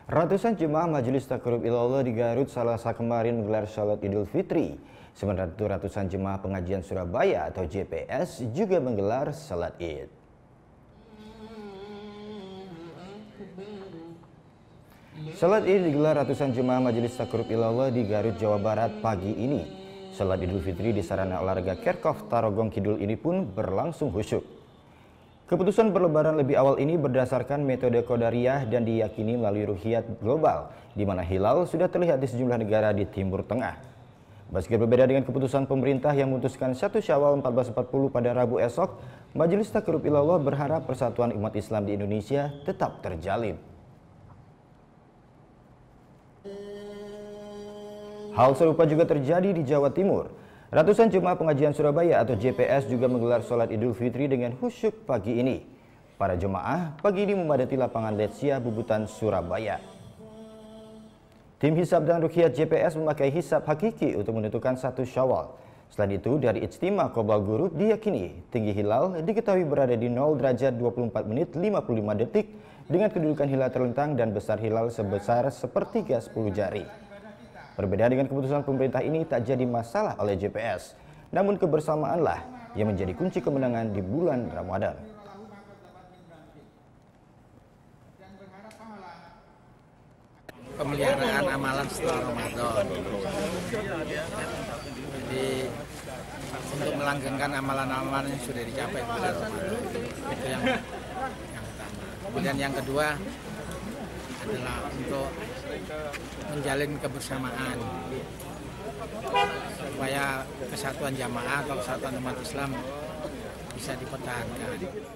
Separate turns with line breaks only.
Ratusan jemaah Majelis Taqarrub Ilallah di Garut Selasa kemarin menggelar salat Idul Fitri. Sementara itu ratusan jemaah pengajian Surabaya atau JPS juga menggelar salat Id. Salat Id digelar ratusan jemaah Majelis Taqarrub Ilallah di Garut, Jawa Barat pagi ini. Salat Idul Fitri di sarana olahraga Kerkhof Tarogong Kidul ini pun berlangsung khusyuk. Keputusan berlebaran lebih awal ini berdasarkan metode Qadariyah dan diyakini melalui ruhiyat global, di mana hilal sudah terlihat di sejumlah negara di Timur Tengah. Meski berbeda dengan keputusan pemerintah yang memutuskan 1 Syawal 1440 pada Rabu esok, Majelis Taqarrub Ilallah berharap persatuan umat Islam di Indonesia tetap terjalin. Hal serupa juga terjadi di Jawa Timur. Ratusan jemaah pengajian Surabaya atau JPS juga menggelar sholat Idul Fitri dengan khusyuk pagi ini. Para jemaah pagi ini memadati lapangan Letsia Bubutan, Surabaya. Tim hisab dan ruqyah JPS memakai hisab hakiki untuk menentukan 1 Syawal. Selain itu, dari ijtima Qobal Ghurub diyakini tinggi hilal diketahui berada di 0 derajat 24 menit 55 detik dengan kedudukan hilal terlentang dan besar hilal sebesar sepertiga 10 jari. Berbeda dengan keputusan pemerintah ini tak jadi masalah oleh JPS, namun kebersamaanlah yang menjadi kunci kemenangan di bulan Ramadan.
Pemeliharaan amalan setelah Ramadan. Jadi untuk melanggengkan amalan-amalan yang sudah dicapai pada Ramadan, itu yang utama. Kemudian yang kedua adalah untuk menjalin kebersamaan supaya kesatuan jamaah atau kesatuan umat Islam bisa dipertahankan.